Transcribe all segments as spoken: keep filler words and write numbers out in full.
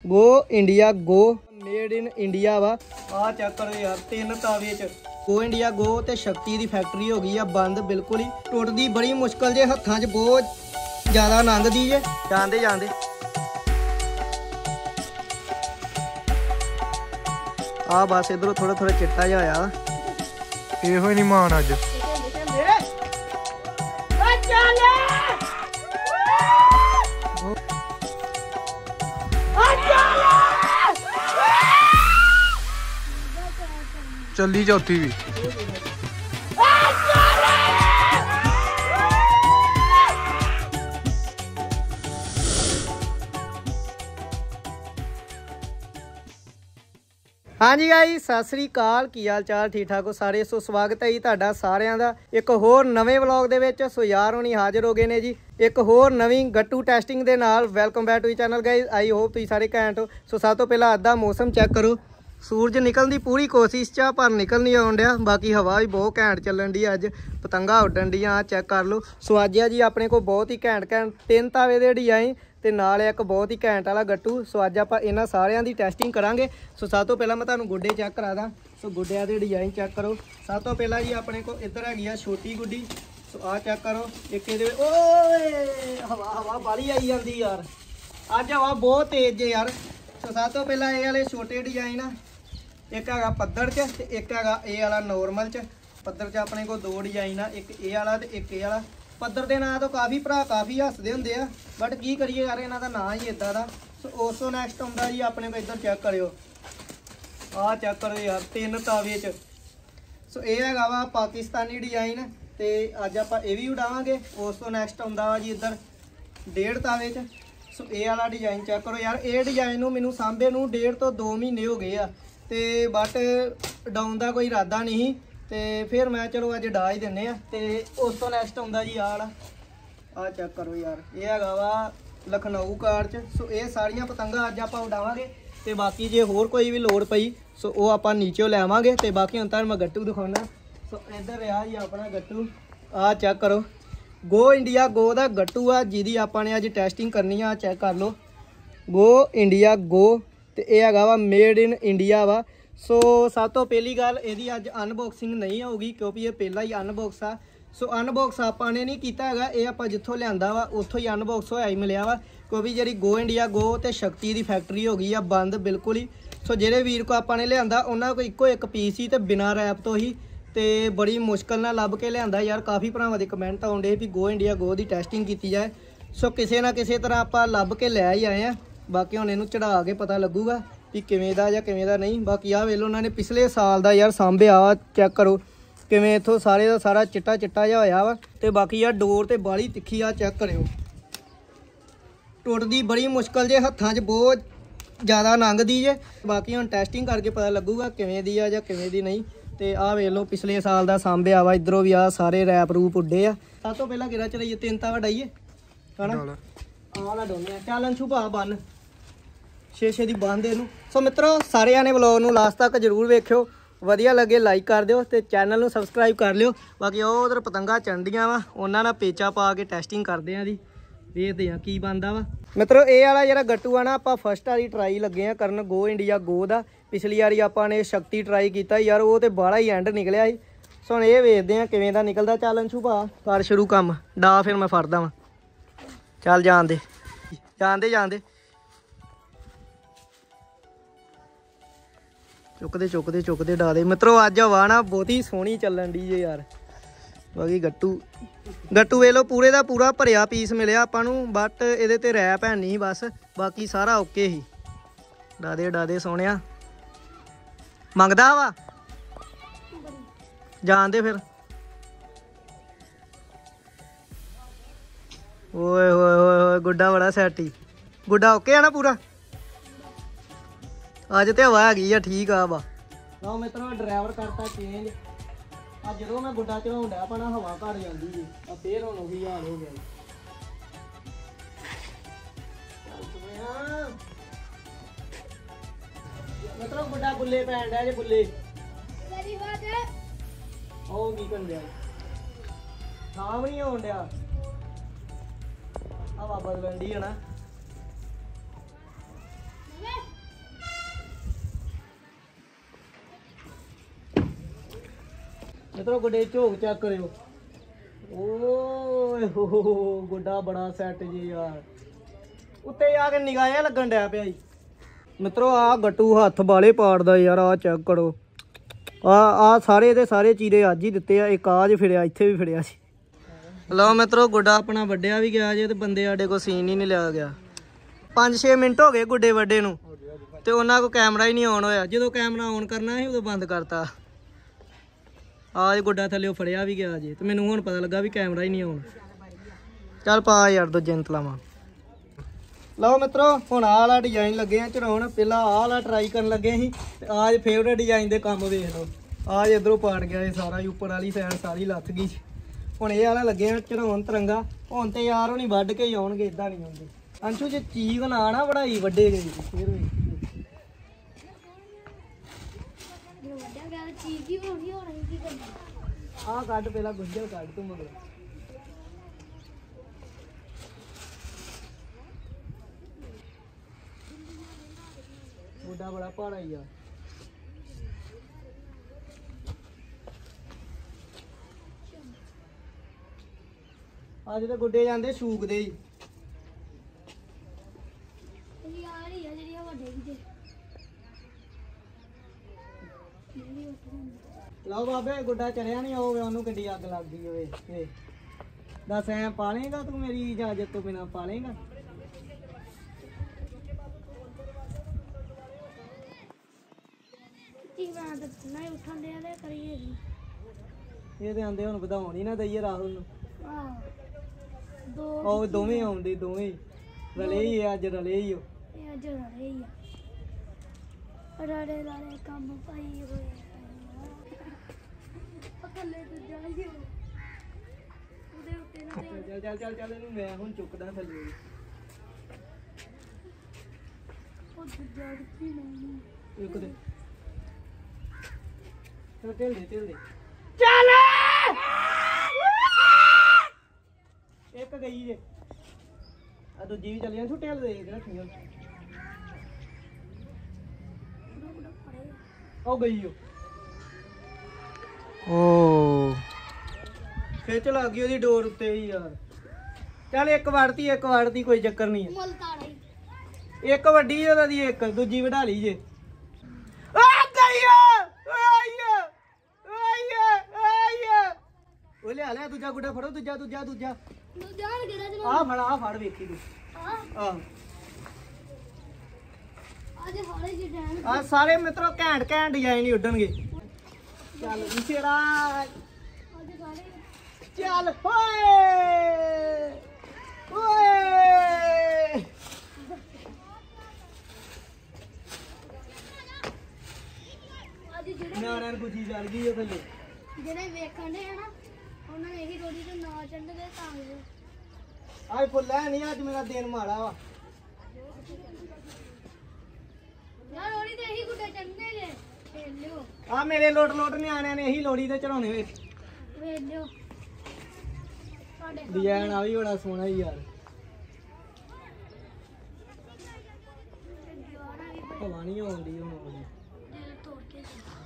Go India go made in India वा। आ check करो यार तीन तावे च गो इंडिया गो ते शक्ति दी फैक्ट्री हो गई है बंद बिल्कुल ही टुटदी बड़ी मुश्किल जे हत्थां च बहुत ज़्यादा लंघदी जे जांदे जांदे आ बस इधरों थोड़ा थोड़ा चिट्टा जा होया इहो नहीं मान अज चली चौथी भी हाँ जी गाई सत श्री अकाल की हाल चाल ठीक ठाक हो सारे। सो स्वागत है जी तुहाडा सारिਆਂ ਦਾ एक होर नवे व्लॉग ਦੇ ਵਿੱਚ। सो यार ਹੁਣੀ हाजिर हो गए ने जी एक होर नवी गट्टू टेस्टिंग ਦੇ ਨਾਲ। Welcome back to channel guys I hope ਤੁਸੀਂ ਸਾਰੇ ਘੈਂਟ ਹੋ। सो सब तो पहला ਅੱਜ ਦਾ मौसम चेक करो सूरज निकलने की पूरी कोशिश चा पर निकल नहीं आउण डिया बाकी हवा भी बहुत घैंट चलन डी अज पतंगा उड्डण डी चेक कर लो। सो अज है जी अपने को बहुत ही घैंट घैंट तीन तावे दे डिजाइन ते नाल एक बहुत ही घैंट वाला गट्टू। सो अज आप इन्हां सारियां दी टेस्टिंग करांगे। सो सब तो पहला मैं तुहानूं गुड्डे चेक करा दा। सो गुड्डियां दे डिजाइन चेक करो। सब तो पहला जी अपने को इधर हैगी छोटी गुड्डी। सो आ चेक करो एक इहदे ओए हवा हवा बाली आई जांदी यार अज हवा बहुत तेज जे यार। सो सब तो पहला ये वाले छोटे डिजाइन आ एक है पत्थर च ते एक है ये वाला नॉर्मल च। पत्थर च अपने को दो डिजाइन आ एक ये वाला ते एक ये वाला। पत्थर के नाम तो काफ़ी भरा काफ़ी हसते होंगे आ बट की करिए यार इन्हों का नाम ही इदा का। सो उस तो नैक्सट आता जी अपने को इधर चेक करो आ चेक करो यार तीन तावे च। सो ये है वा पाकिस्तानी डिजाइन तो अज आप ये भी उड़ावे। उस तो नैक्सट आता वा जी इधर डेढ़ तावे च। सो ये वाला डिजाइन चेक करो यार ये डिजाइन मैनू सांभे नूं डेढ़ तो दो महीने हो गए आ ते बट डाउन का कोई इरादा नहीं तो फिर मैं चलो अज डा ही दिने ते उस तो नैक्सट आता जी आला आ चेक करो यार ये है वा लखनऊ कार च। सो ये सारिया पतंगा अज आप उड़ावे तो बाकी जे होर कोई भी लोड़ पई सो वो आप नीचों लैवांगे तो बाकी हुण तुहानूं मैं गट्टू दिखाउणा। सो इधर रहा जी अपना गट्टू आ चेक करो गो इंडिया गो का गट्टू आ जिहदी आपां ने अज टेस्टिंग करनी आ चेक कर लो गो इंडिया गो तो यह है वा मेड इन इंडिया वा। सो सब तो पहली गल यदि अज अनबॉक्सिंग नहीं होगी क्योंकि ये पहला ही अनबॉक्स आ। सो अनबॉक्स आपने नहीं किया है ये आप जितों लिया वा उत्थों ही अनबॉक्स होया ही मिलिया वा क्योंकि जी गो इंडिया गो तो शक्ति की फैक्ट्री हो गई है बंद बिल्कुल ही। सो जेडे वीर को आपने लिया उन्होंने को इको एक पीस ही तो बिना रैप तो ही तो बड़ी मुश्किल ना लभ के लिया यार। काफ़ी भरावां दे कमेंट आउंदे भी गो इंडिया गो की टेस्टिंग की जाए। सो किसी ना किसी तरह आप लभ के लै ही आए हैं बाकी हुण इहनूं चढ़ा के पता लगूगा भी किवें दा जां किवें दा नहीं। बाकी आ वेलो उन्होंने पिछले साल का यार सांभिया चेक करो किवें इत्थों सारे का सारा चिट्टा चिट्टा जिहा होया वा ते बाकी यार डोर ते बाली तिखी आ चेक करियो टुटदी बड़ी मुश्किल जे हत्थां च बहुत ज़्यादा लंघदी जे। बाकी हुण टेस्टिंग करके पता लगूगा किवें दी आ जां किवें दी नहीं। ते आ वेख लो पिछले साल का सांभिया वा इधरों भी आ सारे रैप रूप उड्डे आ। सब तो पहला गिरा चलाइए तीन तावा डाइए है ना आ वाला डोने चल अंशु भा बन छे छे दी बंद इनू। सो मित्रों सारे ने व्लॉग नूं लास्ट तक जरूर वेखियो वधिया लगे लाइक कर दिओ ते चैनल नूं सबसक्राइब कर लिओ। बाकी वो उधर पतंगा चंडियां वा उन्हां नाल पेचा पा के टेस्टिंग करदे आ जी वेखदे आ की बनदा वा। मित्रों ये वाला जिहड़ा गट्टू आ ना आपां फस्ट वाली ट्राई लगे आ करन गो इंडिया गो दा। पिछली वारी आपां ने शक्ति ट्राई कीता यार वो तो बाहला ही एंड निकलिया ਸੀ। सो हुण ये वेखदे आ किवें दा निकलदा। चल अंशु भा कर शुरू काम डा फिर मैं फड़दा वां चल जान दे जान दे जान दे चुकते चुकते चुकते डाले। मित्रों अज हवा ना बहुत ही सोहनी चलन डी जे यार। बाकी गट्टू गट्टू वे लो पूरे का पूरा भरिया पीस मिले आपां नूं बट ये ते रैप है नहीं बस बाकी सारा ओके ही डादे डादे सोहणिया मंगदा वा जान दे फिर ओए होए होए गुड्डा बड़ा सैट ही गुड्डा ओके है ना पूरा अज तो हवा हैगी आ ठीक आ वा। लो मित्रों ड्राइवर करता चेंज आ जो मैं गुड्डा चलाउण डैया पाना हवा घट जाती जी आ फिर हुण ओही हाल हो गया। मित्रों गुड्डा बुले पैण डैया जे बुले ओ की करन डैया नाम नहीं होण डैया हवा बदलन डी है ना ਮਿੱਤਰੋ ਗੁੱਡੇ ਝੋਕ ਚੈੱਕ ਕਰਿਓ। ਓਏ ਹੋ ਹੋ ਗੁੱਡਾ ਬੜਾ ਸੈੱਟ ਜੀ ਯਾਰ। ਉੱਤੇ ਆ ਕੇ ਨਿਗਾਹਿਆ ਲੱਗਣ ਡਿਆ ਪਿਆ ਜੀ। ਮਿੱਤਰੋ ਆ ਗੱਟੂ ਹੱਥ ਬਾਲੇ ਪਾੜਦਾ ਯਾਰ। ਆ ਚੈੱਕ ਕਰੋ। ਆ ਆ ਸਾਰੇ ਦੇ ਸਾਰੇ ਚੀਰੇ ਅੱਜ ਹੀ ਦਿੱਤੇ ਆ। ਇੱਕ ਆਜ ਫਿਰਿਆ, ਇੱਥੇ ਵੀ ਫਿਰਿਆ ਸੀ। ਲਓ ਮਿੱਤਰੋ ਗੁੱਡਾ ਆਪਣਾ ਵੱਡਿਆ ਵੀ ਗਿਆ ਜੇ ਤੇ ਬੰਦੇ ਸਾਡੇ ਕੋਲ ਸੀਨ ਹੀ ਨਹੀਂ ਲਿਆ ਗਿਆ। ਪੰਜ ਛੇ ਮਿੰਟ ਹੋ ਗਏ ਗੁੱਡੇ ਵੱਡੇ ਨੂੰ ਤੇ ਉਹਨਾਂ ਕੋਲ ਕੈਮਰਾ ਹੀ ਨਹੀਂ ਆਨ ਹੋਇਆ। ਜਦੋਂ ਕੈਮਰਾ ਆਨ ਕਰਨਾ ਸੀ ਉਦੋਂ ਬੰਦ ਕਰਤਾ। ਆਜ ਗੁੱਡਾ ਥੱਲੇ ਫੜਿਆ ਵੀ ਗਿਆ ਜੇ ਤੇ ਮੈਨੂੰ ਹੁਣ ਪਤਾ ਲੱਗਾ ਵੀ ਕੈਮਰਾ ਹੀ ਨਹੀਂ ਆਨ। ਚੱਲ ਪਾ ਯਾਰ ਦੂਜੇ ਨੂੰ ਤਲਾਵਾਂ। ਲਓ ਮਿੱਤਰੋ ਹੁਣ ਆਹ ਵਾਲਾ ਡਿਜ਼ਾਈਨ ਲੱਗੇ ਆ ਚੜਾਉਣ। ਪਹਿਲਾਂ ਆਹ ਵਾਲਾ ਟਰਾਈ ਕਰਨ ਲੱਗੇ ਸੀ ਤੇ ਆਜ ਫੇਵਰੇਟ ਡਿਜ਼ਾਈਨ ਦੇ ਕੰਮ ਵੇਖ ਲਓ। ਆਜ ਇਧਰੋਂ ਪਾੜ ਗਿਆ ਇਹ ਸਾਰਾ ਹੀ, ਉੱਪਰ ਵਾਲੀ ਸਾਈਡ ਸਾਰੀ ਲੱਥ ਗਈ। ਹੁਣ ਇਹ ਵਾਲਾ ਲੱਗੇ ਆ ਚੜਾਉਣ ਤਿਰੰਗਾ। ਹੁਣ ਤੇ ਯਾਰ ਉਹ ਨਹੀਂ ਵੱਢ ਕੇ ਹੀ ਆਉਣਗੇ, ਇਦਾਂ ਨਹੀਂ ਆਉਂਦੇ। ਅੰਸ਼ੂ ਜੇ ਚੀਜ਼ ਨਾ ਨਾ ਵੜਾਈ ਵੱਡੇ ਗਈ ਫਿਰ ਹੋਈ ਆਹ ਕੱਢ ਪਹਿਲਾਂ ਗੁੱਜਰ ਕੱਢ ਤੂੰ ਮਗਰ। ਗੁੱਡਾ ਬੜਾ ਭਾਰਾ ਹੀ ਆ। ਅੱਜ ਤੇ ਗੁੱਡੇ ਜਾਂਦੇ ਸ਼ੂਕਦੇ ਹੀ। ਲਓ ਬਾਬੇ ਗੁੱਡਾ ਚੜਿਆ ਨਹੀਂ ਹੋਵੇ, ਉਹਨੂੰ ਕਿੱਡੀ ਅੱਗ ਲੱਗਦੀ ਹੋਵੇ। ਦੱਸ ਐ ਪਾਲੇਗਾ ਤੂੰ ਮੇਰੀ ਇਜਾਜ਼ਤ ਤੋਂ ਬਿਨਾਂ ਪਾਲੇਗਾ? ਇਹ ਤੇ ਆਂਦੇ ਹੁਣ ਵਧਾਉਣ ਹੀ ਨਾ ਦਈਏ ਰਾਹੁਲ ਨੂੰ। ਉਹ ਦੋਵੇਂ ਆਉਂਦੇ ਦੋਵੇਂ ਰਲੇ ਹੀ ਆ, ਅੱਜ ਰਲੇ ਹੀ ਹੋ। ਅੱਜ ਰਲੇ ਹੀ ਆ, ਰਲੇ ਰਲੇ ਕੰਮ ਪਾਈ ਹੋਏ ਥੱਲੇ ਤੇ ਜਾਈਏ ਉਹਦੇ ਉੱਤੇ ਨਾ ਚੱਲ ਚੱਲ ਚੱਲ ਚੱਲ ਇਹਨੂੰ ਮੈਂ ਹੁਣ ਚੁੱਕਦਾ ਥੱਲੇ। ਉਹ ਦੂਜਾ ਕੀ ਨਹੀਂ ਇੱਕ ਦੇ ਚੱਲ ਢਿਲ ਦੇ ਢਿਲ ਦੇ ਚੱਲ। ਇੱਕ ਗਈ ਜੇ ਆ ਦੂਜੀ ਵੀ ਚੱਲੀ ਜਾਂ ਛੁੱਟੇ ਢਿਲ ਦੇ ਰੱਖੀਆਂ। ਉਹ ਗਈ ਉਹ ਓ ਖਿੱਚ ਲੱਗ ਗਈ ਉਹਦੀ ਡੋਰ ਉੱਤੇ ਹੀ ਯਾਰ। ਚੱਲ ਇੱਕ ਵੜਤੀ ਇੱਕ ਵੜਤੀ ਕੋਈ ਚੱਕਰ ਨਹੀਂ ਹੈ। ਮੁੱਲ ਤਾੜਾ ਹੀ ਇੱਕ ਵੱਡੀ ਉਹਦਾ ਦੀ ਇੱਕ ਦੂਜੀ ਵਢਾ ਲਈ ਜੇ। ਆ ਗਈ ਆ ਆਇਆ ਆਇਆ ਆਇਆ। ਉਹ ਲਿਆ ਲਿਆ ਦੂਜਾ ਗੁੱਡਾ ਫੜੋ। ਦੂਜਾ ਦੂਜਾ ਦੂਜਾ ਨੂੰ ਜਾਣ ਕਿਹੜਾ ਜਨਾ ਆ ਫੜ ਆ ਫੜ ਵੇਖੀ ਤੂੰ। ਆ ਆ ਅੱਜ ਹਾਲੇ ਜੀ ਡੈਨ ਆ ਸਾਰੇ ਮਿੱਤਰੋ ਘੈਂਟ ਘੈਂਟ ਡਿਜ਼ਾਈਨ ਹੀ ਉੱਡਣਗੇ। ਚੱਲ ਇਸ਼ੇਰਾ ਅੱਜ ਸਾਰੇ ਚੱਲ ਓਏ ਓਏ। ਅੱਜ ਜਿਹੜੇ ਨਿਆਣਿਆਂ ਨੂੰ ਖੁਸ਼ੀ ਚੱਲ ਗਈ ਉਹ ਥੱਲੇ। ਜਿਹੜੇ ਵੇਖਣ ਦੇ ਆ ਨਾ ਉਹਨਾਂ ਨੇ ਇਹੀ ਰੋੜੀ ਤੇ ਨਾ ਚੰਦਦੇ ਤਾਂ ਗਏ। ਅੱਜ ਫੁੱਲਾ ਨਹੀਂ, ਅੱਜ ਮੇਰਾ ਦਿਨ ਮਾੜਾ ਵਾ। ਯਾਰ ਰੋੜੀ ਤੇ ਇਹੀ ਗੁੱਡੇ ਚੰਦੇ ਜੇ ਵੇਖ ਲਿਓ ਆ ਮੇਰੇ ਲੋਟ ਲੋਟ ਨਿਆਣਿਆਂ ਨੇ ਇਹੀ ਲੋੜੀ ਤੇ ਚੜਾਉਣੇ ਵੇ। ਵੇਖ ਲਿਓ ਸਾਡੇ ਡਿਜ਼ਾਈਨ ਆ ਵੀ ਬੜਾ ਸੋਹਣਾ ਹੀ ਯਾਰ। ਦੁਆਰਾ ਵੀ ਹਵਾ ਨਹੀਂ ਆਉਂਦੀ ਹੁਣ ਉਹਦੀ। ਦਿਲ ਤੋੜ ਕੇ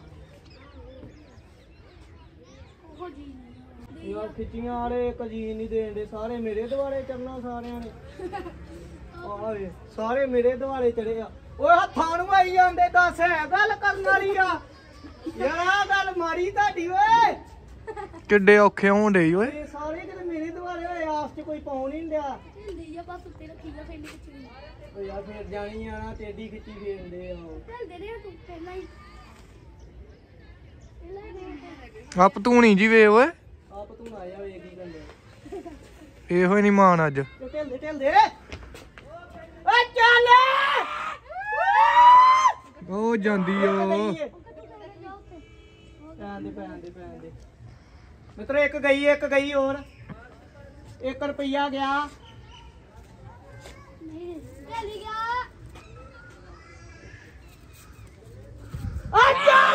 ਉਹ ਜੀ ਯਾਰ ਖਿੱਚੀਆਂ ਵਾਲੇ ਇੱਕ ਜੀਨ ਨਹੀਂ ਦੇਣ ਦੇ। ਸਾਰੇ ਮੇਰੇ ਦੁਆਲੇ ਚੜਨਾ ਸਾਰਿਆਂ ਨੇ। ਆਵੇ ਸਾਰੇ ਮੇਰੇ ਦੁਆਲੇ ਚੜੇ ਆ। ਓਏ ਹੱਥਾਂ ਨੂੰ ਆਈ ਜਾਂਦੇ। ਦੱਸ ਹੈ ਗੱਲ ਕਰਨ ਵਾਲੀ ਆ ਯਾਰ। ਆ ਗੱਲ ਮਾਰੀ ਤੁਹਾਡੀ ਓਏ। ਕਿੱਡੇ ਔਖੇ ਹੋਣ ਡੇ ਓਏ। ਇਹ ਸਾਰੇ ਕਿਤੇ ਮੇਰੇ ਦੁਆਲੇ ਹੋਏ ਆਸ ਚ ਕੋਈ ਪਾਉਣ ਹੀ ਨਹੀਂ ਡਿਆ। ਹਿਲਦੀ ਆ ਬਸ ਉੱਤੇ ਰੱਖੀ ਆ ਫੇਲੀ ਵਿੱਚ ਓ ਯਾਰ ਫੇਰ ਜਾਣੀ ਆ ਨਾ ਟੇਡੀ ਖਿੱਚੀ ਫੇਰਦੇ ਆ ਉਹ। ਹਿਲਦੇ ਨੇ ਤੂੰ ਪਹਿਲਾਂ ਹੀ ਪਹਿਲਾਂ ਹੀ ਆਪ ਤੂੰ ਨਹੀਂ ਜੀ ਵੇ ਓਏ। ਆਪ ਤੂੰ ਆਇਆ ਵੇ ਕੀ ਕਰਦੇ ਇਹੋ ਹੀ ਨਹੀਂ ਮਾਨ ਅੱਜ। ਤੇ ਢਿਲਦੇ ਢਿਲਦੇ ਓ ਚੱਲ। ਉਹ ਜਾਂਦੀ ਓ। ਪੈਣ ਦੇ ਪੈਣ ਦੇ ਪੈਣ ਦੇ ਮਿੱਤਰੋ ਇੱਕ ਗਈ ਇੱਕ ਗਈ ਹੋਰ। ਇੱਕ ਰੁਪਈਆ ਗਿਆ। ਨਹੀਂ ਚੱਲ ਗਿਆ ਆ ਚੱਲ।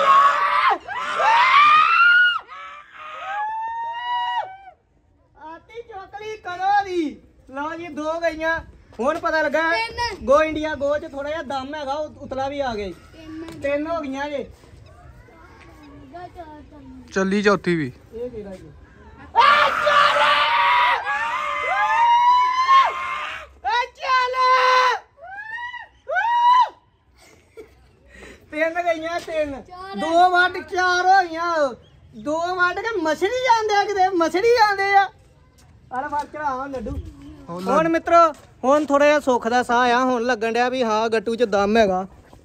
ਆਤੀ ਚੋਕਲੀ ਕਰੋ ਦੀ। ਲਓ ਜੀ ਦੋ ਗਈਆਂ। ਹੁਣ ਪਤਾ ਲੱਗਾ ਤਿੰਨ। ਗੋ ਇੰਡੀਆ ਗੋ ਚ ਥੋੜਾ ਜਿਹਾ ਦਮ ਹੈਗਾ, ਉਤਲਾ ਵੀ ਆ ਗਏ। ਤਿੰਨ ਤਿੰਨ ਹੋ ਗਈਆਂ ਜੇ। ਗੱਲ ਚੱਲੀ ਚੌਥੀ ਵੀ ਇਹ ਕਿਹੜਾ ਜੀ ਤਿੰਨ ਗਈਆਂ ਤਿੰਨ ਦੋ ਵੱਢ ਚਾਰ ਹੋ ਗਈਆਂ ਦੋ ਵੱਢ ਕੇ ਮਛਲੀ ਜਾਂਦੇ ਆ ਕਿਤੇ ਮਛਲੀ ਜਾਂਦੇ ਆ ਅਰੇ ਫੜ ਚੜਾ ਲੱਡੂ ਹੁਣ ਮਿੱਤਰੋ ਹੁਣ ਥੋੜਾ ਜਿਹਾ ਸੁੱਖ ਦਾ ਸਾਹ ਆ ਹੁਣ ਲੱਗਣ ਡਿਆ ਵੀ ਹਾਂ ਗੱਟੂ ਚ ਦਮ ਹੈਗਾ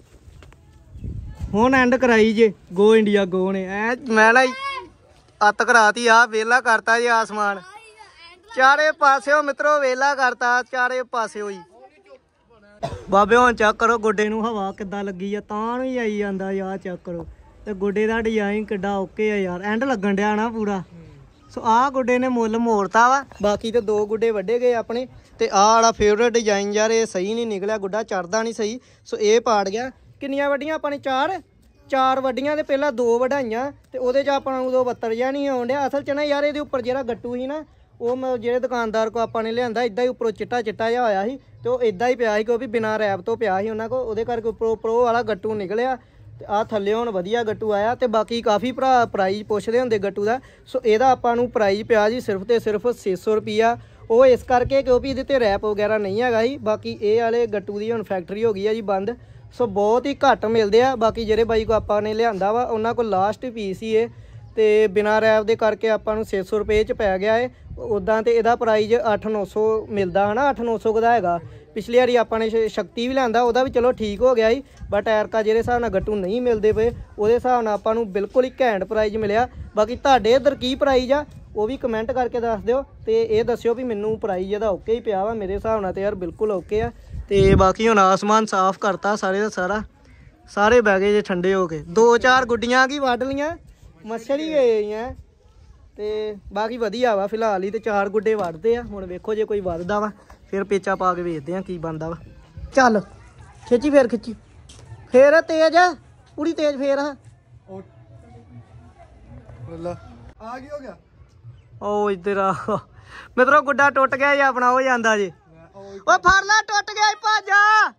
ਹੁਣ ਐਂਡ ਕਰਾਈ ਜੇ ਗੋ ਇੰਡੀਆ ਗੋ ਨੇ ਐ ਮੈਂ ਨਾ ਅੱਤ ਕਰਾਤੀ ਆ ਵੇਲਾ ਕਰਤਾ ਜੀ ਆਸਮਾਨ ਚਾਰੇ ਪਾਸਿਓ ਮਿੱਤਰੋ ਵੇਲਾ ਕਰਤਾ ਚਾਰੇ ਪਾਸਿਓ ਹੀ ਬਾਬੇ ਹੁਣ ਚੈੱਕ ਕਰੋ ਗੋਡੇ ਨੂੰ ਹਵਾ ਕਿੱਦਾਂ ਲੱਗੀ ਆ ਤਾਂ ਨੂੰ ਹੀ ਆਈ ਜਾਂਦਾ ਯਾਰ ਚੈੱਕ ਕਰੋ ਤੇ ਗੋਡੇ ਦਾ ਡਿਜ਼ਾਈਨ ਕਿੱਡਾ ਓਕੇ ਆ ਯਾਰ ਐਂਡ ਲੱਗਣ ਡਿਆ ਨਾ ਪੂਰਾ ਸੋ ਆਹ ਗੁੱਡੇ ਨੇ ਮੁੱਲ ਮੋੜਤਾ ਵਾ ਬਾਕੀ ਤੇ ਦੋ ਗੁੱਡੇ ਵੱਡੇ ਗਏ ਆਪਣੇ ਤੇ ਆਹ ਵਾਲਾ ਫੇਵਰੇਟ ਡਿਜ਼ਾਈਨ ਯਾਰ ਇਹ ਸਹੀ ਨਹੀਂ ਨਿਕਲਿਆ ਗੁੱਡਾ ਚੜਦਾ ਨਹੀਂ ਸਹੀ ਸੋ ਇਹ ਪਾੜ ਗਿਆ ਕਿੰਨੀਆਂ ਵੱਡੀਆਂ ਆਪਾਂ ਨੇ ਚਾਰ ਚਾਰ ਵੱਡੀਆਂ ਤੇ ਪਹਿਲਾਂ ਦੋ ਵਢਾਈਆਂ ਤੇ ਉਹਦੇ 'ਚ ਆਪਾਂ ਨੂੰ ਉਦੋਂ ਬੱਤਰ ਜਿਹਾ ਨਹੀਂ ਆਉਣ ਡਿਆ ਅਸਲ 'ਚ ਨਾ ਯਾਰ ਇਹਦੇ ਉੱਪਰ ਜਿਹੜਾ ਗੱਟੂ ਸੀ ਨਾ ਉਹ ਮੈਂ ਜਿਹੜੇ ਦੁਕਾਨਦਾਰ ਕੋ ਆਪਾਂ ਨੇ ਲਿਆਂਦਾ ਇਦਾਂ ਹੀ ਉੱਪਰੋਂ ਚਿੱਟਾ ਚਿੱਟਾ ਜਿਹਾ ਹੋਇਆ ਸੀ ਤੇ ਉਹ ਇਦਾਂ ਹੀ ਪਿਆ ਸੀ ਕਿਉਂਕਿ ਬਿਨਾਂ ਰੈਪ ਤੋਂ ਪਿਆ ਸੀ ਉਹਨਾਂ ਕੋ ਉਹਦੇ ਕਰਕੇ ਉੱਪਰੋਂ ਪ੍ਰੋ ਵਾਲਾ ਗੱਟੂ ਨਿਕਲਿਆ ਤੇ ਆਹ ਥੱਲੇ ਹੁਣ ਵਧੀਆ ਗੱਟੂ ਆਇਆ ਤੇ ਬਾਕੀ ਕਾਫੀ ਭਰਾ ਪ੍ਰਾਈਜ਼ ਪੁੱਛਦੇ ਹੁੰਦੇ ਗੱਟੂ ਦਾ ਸੋ ਇਹਦਾ ਆਪਾਂ ਨੂੰ ਪ੍ਰਾਈਜ਼ ਪਿਆ ਜੀ ਸਿਰਫ ਤੇ ਸਿਰਫ ਛੇ ਸੌ ਰੁਪਈਆ ਉਹ ਇਸ ਕਰਕੇ ਕਿਉਂਕਿ ਇਹਦੇ ਤੇ ਰੈਪ ਵਗੈਰਾ ਨਹੀਂ ਹੈਗਾ ਜੀ ਬਾਕੀ ਇਹ ਵਾਲੇ ਗੱਟੂ ਦੀ ਹੁਣ ਫੈਕਟਰੀ ਹੋ ਗਈ ਆ ਜੀ ਬੰਦ ਸੋ ਬਹੁਤ ਹੀ ਘੱਟ ਮਿਲਦੇ ਆ ਬਾਕੀ ਜਿਹੜੇ ਬਾਈ ਕੋ ਆਪਾਂ ਨੇ ਲਿਆਂਦਾ ਵਾ ਉਹਨਾਂ ਕੋਲ ਲਾਸਟ ਪੀਸ ਹੀ ਇਹ ਤੇ ਬਿਨਾਂ ਰੈਪ ਦੇ ਕਰਕੇ ਆਪਾਂ ਨੂੰ ਛੇ ਸੌ ਰੁਪਏ 'ਚ ਪੈ ਗਿਆ ਏ ਉੱਦਾਂ ਤੇ ਇਹਦਾ ਪ੍ਰਾਈਜ਼ ਅੱਠ ਨੌ ਸੌ ਮਿਲਦਾ ਹੈ ਨਾ ਅੱਠ ਨੌ ਸੌ ਦਾ ਹੈਗਾ ਪਿਛਲੀ ਵਾਰੀ ਆਪਾਂ ਨੇ ਸ਼ਕਤੀ ਵੀ ਲਿਆਂਦਾ ਉਹਦਾ ਵੀ ਚਲੋ ਠੀਕ ਹੋ ਗਿਆ ਸੀ ਬਟ ਐਰਕਾ ਜਿਹੜੇ ਹਿਸਾਬ ਨਾਲ ਗੱਟੂ ਨਹੀਂ ਮਿਲਦੇ ਪਏ ਉਹਦੇ ਹਿਸਾਬ ਨਾਲ ਆਪਾਂ ਨੂੰ ਬਿਲਕੁਲ ਹੀ ਘੈਂਟ ਪ੍ਰਾਈਜ਼ ਮਿਲਿਆ ਬਾਕੀ ਤੁਹਾਡੇ ਇੱਧਰ ਕੀ ਪ੍ਰਾਈਜ਼ ਆ ਉਹ ਵੀ ਕਮੈਂਟ ਕਰਕੇ ਦੱਸ ਦਿਓ ਤੇ ਇਹ ਦੱਸਿਓ ਵੀ ਮੈਨੂੰ ਪ੍ਰਾਈਜ਼ ਇਹਦਾ ਓਕੇ ਹੀ ਪਿਆ ਵਾ ਮੇਰੇ ਹਿਸਾਬ ਨਾਲ ਤੇ ਯਾਰ ਬਿਲਕੁਲ ਓਕੇ ਆ ਤੇ ਬਾਕੀ ਹੁਣ ਆਸਮਾਨ ਸਾਫ਼ ਕਰਤਾ ਸਾਰੇ ਦਾ ਸਾਰਾ ਸਾਰੇ ਬਹਿ ਗਏ ਜੇ ਠੰਡੇ ਹੋ ਕੇ ਦੋ ਚਾਰ ਗੁੱਡੀਆਂ ਕੀ ਵੱਢ ਲੀਆਂ ਮੱਛਲੀ ਗਈਆਂ ਤੇ ਬਾਕੀ ਵਧੀਆ ਵਾ ਫਿਲਹਾਲ ਹੀ ਤੇ ਚਾਰ ਗੁੱਡੇ ਵੱਢਦੇ ਆ ਹੁਣ ਵੇਖੋ ਜੇ ਕੋਈ ਵੱਧਦਾ ਵਾ ਫਿਰ ਪੇਚਾ ਪਾ ਕੇ ਵੇਚਦੇ ਆ ਕੀ ਬਣਦਾ ਵਾ ਚੱਲ ਖਿੱਚੀ ਫੇਰ ਖਿੱਚੀ ਫੇਰ ਤੇਜ਼ ਪੂਰੀ ਤੇਜ਼ ਫੇਰ ਆ ਕੀ ਹੋ ਗਿਆ ਉਹ ਇੱਧਰ ਆ ਮਿੱਤਰੋ ਗੁੱਡਾ ਟੁੱਟ ਗਿਆ ਜੀ ਆਪਣਾ ਹੋ ਜਾਂਦਾ ਜੇ ਉਹ ਫੜ ਲੈ ਟੁੱਟ ਗਿਆ ਈ ਭਾਜਾ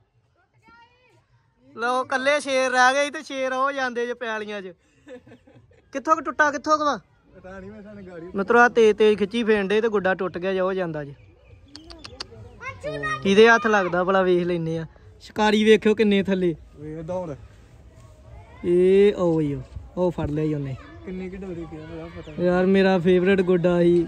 ਲੋ ਕੱਲੇ ਸ਼ੇਰ ਰਹਿ ਗਏ ਤੇ ਸ਼ੇਰ ਹੋ ਜਾਂਦੇ ਜੇ ਪੈਲੀਆਂ 'ਚ ਕਿੱਥੋਂ ਕ ਟੁੱਟਾ ਕਿੱਥੋਂ ਕ ਵਾ ਮਿੱਤਰੋ ਆ ਤੇਜ਼ ਤੇਜ਼ ਖਿੱਚੀ ਫੇਂਡੇ ਤੇ ਗੁੱਡਾ ਟੁੱਟ ਗਿਆ ਜਾ ਹੋ ਜਾਂਦਾ ਜੇ ਕਿਹਦੇ ਹੱਥ ਲੱਗਦਾ ਭਲਾ ਵੇਖ ਲੈਨੇ ਆ ਸ਼ਿਕਾਰੀ ਵੇਖਿਓ ਕਿੰਨੇ ਥੱਲੇ ਵੇਖ ਦੌੜ ਇਹ ਓ ਈ ਉਹ ਫੜ ਲਿਆ ਜੀ ਉਹਨੇ ਕਿੰਨੀ ਕਿ ਡੋਰੀ ਪਿਆ ਪਤਾ ਯਾਰ ਮੇਰਾ ਫੇਵਰੇਟ ਗੁੱਡਾ ਸੀ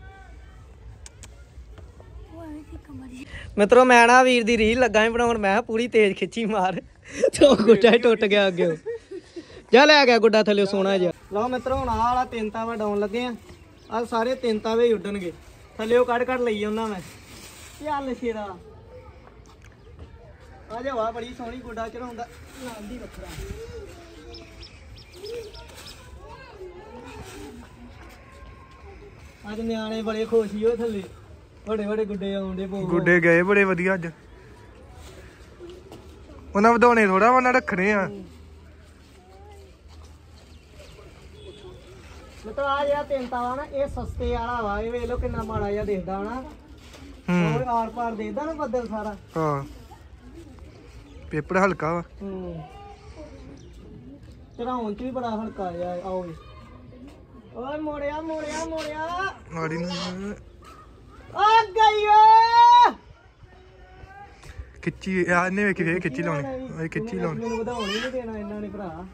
ਮਿੱਤਰੋ ਮੈਂ ਨਾ ਵੀਰ ਦੀ ਰੀਲ ਲੱਗਾ ਸੀ ਬਣਾਉਣ ਮੈਂ ਪੂਰੀ ਤੇਜ਼ ਖਿੱਚੀ ਮਾਰ ਤੇ ਉਹ ਗੁੱਡਾ ਹੀ ਟੁੱਟ ਗਿਆ ਅੱਗੇ ਜਾ ਲੈ ਗਿਆ ਗੁੱਡਾ ਥੱਲੇ ਸੋਹਣਾ ਜਿਹਾ ਲਓ ਮਿੱਤਰੋ ਹੁਣ ਆਹ ਵਾਲਾ ਤਿੰਨ ਤਾਵਾ ਡਾਉਣ ਲੱਗੇ ਆ ਆ ਸਾਰੇ ਤਿੰਨ ਤਾਵੇ ਹੀ ਉੱਡਣਗੇ ਥੱਲੇ ਉਹ ਕੱਢ ਕੱਢ ਲਈ ਉਹਨਾਂ ਮੈਂ ਚੱਲ ਸ਼ੇਰਾ ਆ ਜਾ ਵਾ ਬੜੀ ਸੋਹਣੀ ਗੁੱਡਾ ਚੜਾਉਂਦਾ ਨਾਮ ਦੀ ਵੱਖਰਾ ਅੱਜ ਨਿਆਣੇ ਬੜੇ ਖੁਸ਼ ਹੀ ਉਹ ਥੱਲੇ ਬੜੇ ਬੜੇ ਗੁੱਡੇ ਆਉਂਦੇ ਪੋ ਗੁੱਡੇ ਗਏ ਬੜੇ ਵਧੀਆ ਅੱਜ ਉਹਨਾਂ ਵਧਾਉਣੇ ਥੋੜਾ ਉਹਨਾਂ ਰੱਖਣੇ ਆ ਮਤਲਬ ਆ ਜਿਹੜਾ ਤਿੰਨ ਤਾਵਾ ਨਾ ਇਹ ਸਸਤੇ ਵਾਲਾ ਵਾ ਇਹ ਵੇਖ ਲਓ ਕਿੰਨਾ ਮਾੜਾ ਜਿਹਾ ਦਿਖਦਾ ਨਾ ਹੋਰ ਆਰ ਪਾਰ ਦੇਖਦਾ ਨਾ ਬੱਦਲ ਸਾਰਾ ਹਾਂ ਪੇਪਰ ਹਲਕਾ ਵਾ ਹੂੰ ਚੜਾਉਣ ਚ ਵੀ ਬੜਾ ਹਲਕਾ ਜਿਹਾ ਆਓ ਓਏ ਮੋੜਿਆ ਮੋੜਿਆ ਮੋੜਿਆ ਮਾੜੀ ਨੂੰ ਆ ਗਈ ਓ ਖਿੱਚੀ ਆ ਨੇ ਵੇਖੀ ਵੇ ਖਿੱਚੀ ਲਾਉਣੀ ਓਏ ਖਿੱਚੀ ਲਾਉਣੀ ਮੈਨੂੰ ਵਧਾਉਣ ਹੀ ਨਹੀਂ ਦੇਣਾ ਇਹਨਾਂ ਨੇ ਭਰਾ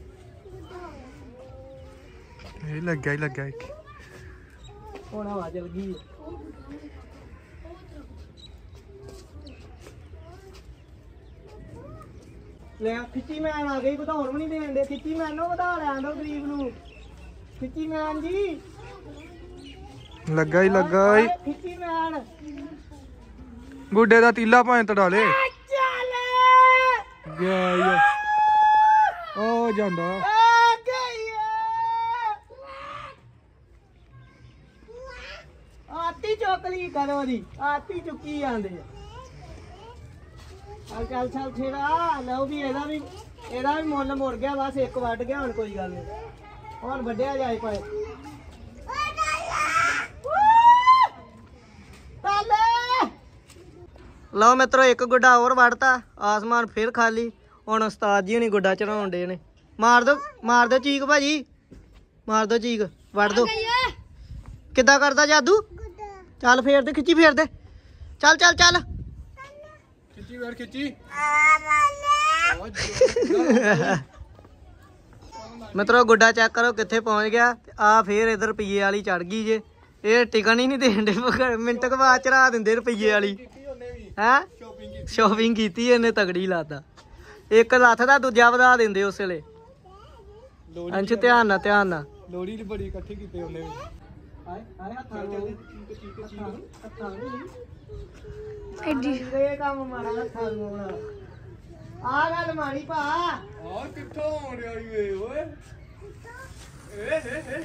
ਇਹ ਲੱਗਿਆ ਹੀ ਲੱਗਿਆ ਇੱਕ ਹੁਣ ਹਵਾ ਚਲ ਗਈ ਲੈ ਖਿੱਚੀ ਮੈਨ ਆ ਗਈ ਵਧਾਉਣ ਵੀ ਨਹੀਂ ਦੇਣ ਦੇ ਖਿੱਚੀ ਮੈਨ ਨੂੰ ਵਧਾ ਲੈਣ ਦੋ ਗਰੀਬ ਨੂੰ ਖਿੱਚੀ ਮੈਨ ਜੀ ਲੱਗਾ ਹੀ ਲੱਗਾ ਹੀ ਖਿੱਚੀ ਮੈਨ ਗੁੱਡੇ ਦਾ ਤੀਲਾ ਭਾਵੇਂ ਤੜਾ ਲੇ ਚੱਲ ਗਿਆ ਯਾ ਉਹ ਜਾਂਦਾ ਆ ਗਈ ਆਤੀ ਚੋਕਲੀ ਕਰੋ ਦੀ ਆਤੀ ਚੁੱਕੀ ਜਾਂਦੇ ਆ ਚੱਲ ਚੱਲ ਥੇੜਾ ਲਓ ਵੀ ਇਹਦਾ ਵੀ ਇਹਦਾ ਵੀ ਮੁੱਲ ਮੁੜ ਗਿਆ ਬਸ ਇੱਕ ਵੱਢ ਗਿਆ ਹੁਣ ਕੋਈ ਗੱਲ ਨਹੀਂ ਹੁਣ ਵੱਢਿਆ ਜਾਏ ਪਾਏ ਲਓ ਮਿੱਤਰੋ ਇੱਕ ਗੁੱਡਾ ਹੋਰ ਵੜਤਾ ਆਸਮਾਨ ਫਿਰ ਖਾਲੀ ਹੁਣ ਉਸਤਾਦ ਜੀ ਹੁਣੀ ਗੁੱਡਾ ਚੜਾਉਣ ਡੇ ਨੇ ਮਾਰ ਦੋ ਮਾਰ ਦੋ ਚੀਕ ਭਾਜੀ ਮਾਰ ਦੋ ਚੀਕ ਵੜ ਦੋ ਕਿੱਦਾਂ ਕਰਦਾ ਜਾਦੂ ਚੱਲ ਫੇਰ ਦੇ ਖਿੱਚੀ ਫੇਰ ਦੇ ਚੱਲ ਚੱਲ ਚੱਲ ਖਿੱਚੀ ਵੇਰ ਖਿੱਚੀ ਮਿੱਤਰੋ ਗੁੱਡਾ ਚੈੱਕ ਕਰੋ ਕਿੱਥੇ ਪਹੁੰਚ ਗਿਆ ਆ ਫੇਰ ਇਧਰ ਰੁਪਈਏ ਵਾਲੀ ਚੜ ਗਈ ਜੇ ਇਹ ਟਿਕਣ ਹੀ ਨਹੀਂ ਦੇਂਦੇ ਮਿੰਟ ਕੁ ਬਾਅਦ ਚੜਾ ਦਿੰਦੇ ਰੁਪਈਏ ਵਾਲੀ ਹੈ ਸ਼ੋਪਿੰਗ ਕੀਤੀ ਇਹਨੇ ਤਗੜੀ ਲਾਤਾ ਇੱਕ ਲੱਥ ਦਾ ਦੂਜਾ ਵਧਾ ਦਿੰਦੇ ਉਸ ਵੇਲੇ ਅੰਸ਼ ਧਿਆਨ ਨਾਲ ਧਿਆਨ ਨਾਲ ਲੋੜੀ ਦੀ ਬੜੀ ਇਕੱਠੀ ਕੀਤੇ ਉਹਨੇ ਵੀ ਇਹ ਕੰਮ ਮਾੜਾ ਹੱਥਾਂ ਨੂੰ ਆ ਗੱਲ ਮਾੜੀ ਭਾ ਆ ਕਿੱਥੋਂ ਆਉਣ ਰਿਹਾ ਵੇ ਓਏ ਏ ਏ ਏ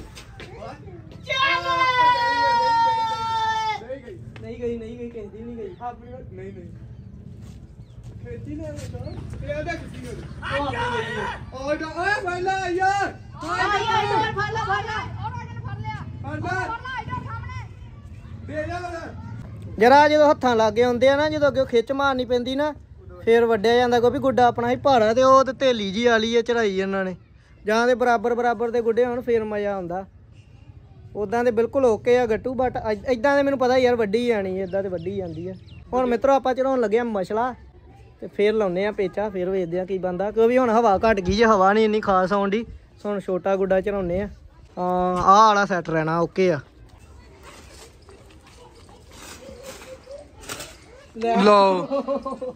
ਨਹੀਂ ਗਈ ਨਹੀਂ ਗਈ ਕਹਿੰਦੀ ਨਹੀਂ ਗਈ ਆਪਣੀ ਨਹੀਂ ਨਹੀਂ ਖੇਤੀ ਨੇ ਬਤਾ ਇਹ ਉਹਦਾ ਕਿੱਥੇ ਗਈ ਓਏ ਓਏ ਫੜ ਲੈ ਯਾਰ ਫੜ ਲੈ ਫੜ ਲੈ ਫੜ ਲੈ ਫੜ ਲਿਆ ਫੜ ਲੈ ਦੇ ਜਾ ਜਰਾ ਜਦੋਂ ਹੱਥਾਂ ਲੱਗੇ ਹੁੰਦੇ ਆ ਨਾ ਜਦੋਂ ਅੱਗੇ ਖਿੱਚ ਮਾਰਨੀ ਪੈਂਦੀ ਨਾ ਫੇਰ ਵੱਡਿਆ ਜਾਂਦਾ ਕੋਈ ਵੀ ਗੁੱਡਾ ਆਪਣਾ ਹੀ ਭਾੜਾ ਤੇ ਉਹ ਤੇ ਢੇਲੀ ਜੀ ਵਾਲੀ ਆ ਚੜਾਈ ਇਹਨਾਂ ਨੇ ਜਾਂ ਤੇ ਬਰਾਬਰ ਬਰਾਬਰ ਦੇ ਗੁੱਡੇ ਹੋਣ ਫੇਰ ਮਜ਼ਾ ਆਉਂਦਾ ਉਦਾਂ ਦੇ ਬਿਲਕੁਲ ਓਕੇ ਆ ਗੱਟੂ ਬਟ ਇਦਾਂ ਦੇ ਮੈਨੂੰ ਪਤਾ ਯਾਰ ਵੱਡੀ ਜਾਣੀ ਇਦਾਂ ਤੇ ਵੱਡੀ ਜਾਂਦੀ ਆ ਹੁਣ ਮਿੱਤਰੋ ਆਪਾਂ ਚੜਾਉਣ ਲੱਗੇ ਆ ਮਸਲਾ ਤੇ ਫੇਰ ਲਾਉਨੇ ਆ ਪੇਚਾ ਫੇਰ ਵੇਖਦੇ ਆ ਕੀ ਬੰਦਾ ਕਿਉਂਕਿ ਹੁਣ ਹਵਾ ਘਟ ਗਈ ਜੇ ਹਵਾ ਨਹੀਂ ਇੰਨੀ ਖਾਸ ਆਉਂਦੀ ਹੁਣ ਛੋਟਾ ਗੁੱਡਾ ਚੜਾਉਨੇ ਆ ਹਾਂ ਆਹ ਵਾਲਾ ਸੈੱਟ ਰਹਿਣਾ ਓਕੇ ਆ लो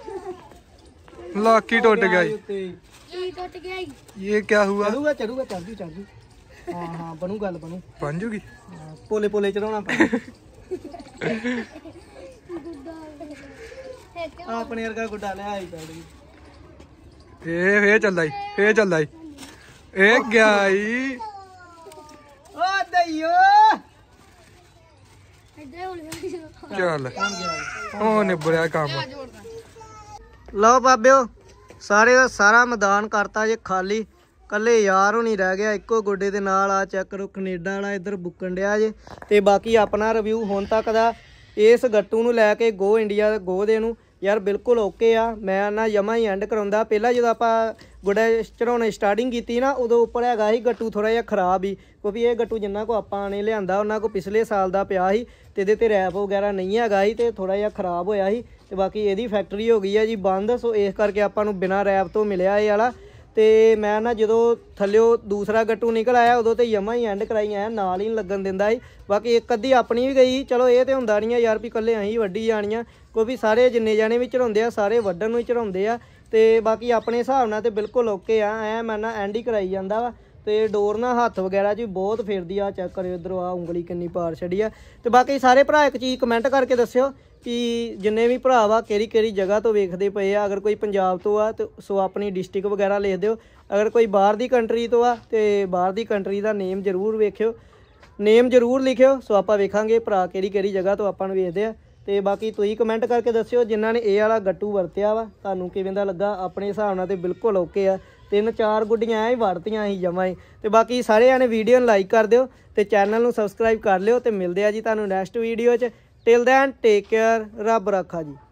लाकी टूट गया टूट गया ये क्या हुआ चलूगा चलूगा चलदी चलदी हाँ हाँ बनू गल बनू बन जूगी पोले पोले चढ़ाना अपने वर्गा गुड्डा ले आई पैड़ी ए फे चलदा ही फे चलदा ही ए गया ही ओ दइयो चल ओ निबड़िया काम लो बाबियो सारे का सारा मैदान करता जे खाली कल्ले यार होनी रह गया इक्को गोडे दे नाल आ चेक करो कनेडा वाला इधर बुकन डिया जे ते बाकी अपना रिव्यू हुण तक दा इस गट्टू नूं लैके गो इंडिया गो दे नूं यार बिल्कुल ओके आ मैं ना जमा ही एंड कराउंदा पहला जदों आपां गुड्डा चढ़ाउणे स्टार्टिंग कीती ना उदों उपर हैगा ही गट्टू थोड़ा जिहा खराब ही क्योंकि ये गट्टू जिन्ना को आपां ने लिआंदा उन्हां को पिछले साल दा पिया ही ते इहदे ते रैप वगैरह नहीं हैगा ही ते थोड़ा जिहा खराब होया ही ते बाकी इहदी फैक्टरी हो गई है जी बंद सो इस करके आपां नूं बिना रैप तो मिलिया ये वाला ते मैं ना जदों थल्लिओ दूसरा गट्टू निकल आया उदों ते जमा ही एंड कराई आया नाल ही लगन दिंदा ही बाकी एक अद्धी अपनी भी गई चलो ये तो हुंदा नहीं यार भी कल्ले अहीं वड्डी जाणियां क्योंकि सारे जिन्ने जाने भी चढ़ाउंदे आ सारे वड्डण नूं ही चढ़ाउंदे आ ते बाकी अपने हिसाब नाल ते बिल्कुल ओके आ ऐ मैं ना एंड ही कराई जांदा वा ते डोर ना हत्थ वगैरह च बहुत फिरदी आ चेक करो इधरों आ उंगली किन्नी पार छड़ी आ ते बाकी सारे भरा एक चीज़ कमेंट करके दस्सिओ कि जिन्ने भी भरा वा केड़ी केड़ी जगह तो वेखदे पे आ अगर कोई पंजाब तो आ तो सो अपनी डिस्ट्रिक्ट वगैरह लिख दिओ अगर कोई बाहर दी कंट्री तो आ तो बाहर दी कंट्री का नेम जरूर वेखिओ नेम जरूर लिखिओ सो आपां वेखांगे भरा केड़ी केड़ी जगह तो आपां नूं वेखदे आ ते बाकी तुसीं कमेंट करके दस्सिओ जिन्हां ने इह वाला गट्टू वरतिया वा तुहानूं किवें दा लगा अपने हिसाब नाल ते बिल्कुल ओके आ तीन चार गुड्डियां ऐ ही वरतियां ही जमा ही ते बाकी सारे जने वीडियो नूं लाइक कर दिओ ते चैनल नूं सबसक्राइब कर लिओ ते मिलदे आ जी तुहानूं नैक्सट वीडियो च टिल दैन टेक केयर रब रखा जी।